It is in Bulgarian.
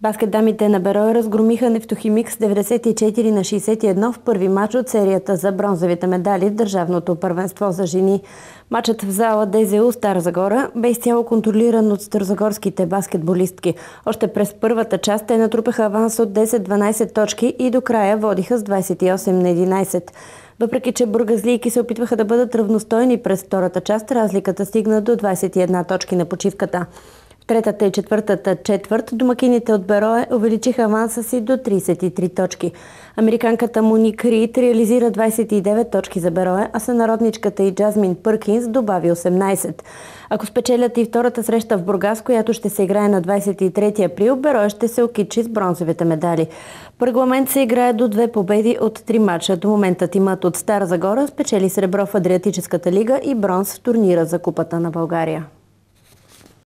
Баскет дамите на Берое разгромиха Нефтохимик с 94-61 в първи мач от серията за бронзовите медали в държавното първенство за жени. Мачът в зала ДЗУ Стара Загора бе изцяло контролиран от старозагорските баскетболистки. Още през първата част те натрупаха аванс от 10-12 точки и до края водиха с 28-11. Въпреки че бургазлийки се опитваха да бъдат равностойни през втората част, разликата стигна до 21 точки на почивката. В третата и четвъртата четвърт домакините от Берое увеличиха аванса си до 33 точки. Американката Моник Рид реализира 29 точки за Берое, а сънародничката и Джазмин Пъркинс добави 18. Ако спечелят и втората среща в Бургас, която ще се играе на 23 април, Берое ще се окичи с бронзовите медали. По регламент се играе до 2 победи от 3 мача. До момента тимът от Стара Загора спечели сребро в Адриатическата лига и бронз в турнира за Купата на България.